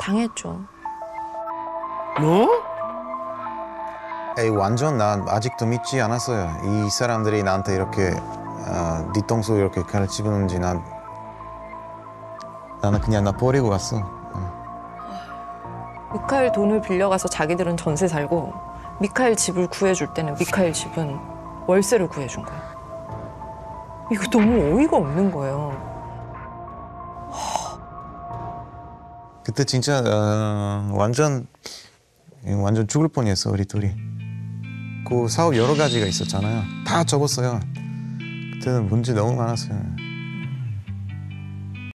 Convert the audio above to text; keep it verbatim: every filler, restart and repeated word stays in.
당했죠. 너? 에이, 완전 난 아직도 믿지 않았어요. 이 사람들이 나한테 이렇게 어, 뒤통수 이렇게 가르치는지 난 나는 그냥 나 버리고 갔어. 어. 미카엘 돈을 빌려가서 자기들은 전세 살고 미카엘 집을 구해줄 때는 미카엘 집은 월세를 구해준 거야. 이거 너무 어이가 없는 거예요. 그때 진짜 어, 완전 완전 죽을 뻔했어 우리 둘이. 그 사업 여러 가지가 있었잖아요. 다 접었어요. 그때는 문제 너무 많았어요.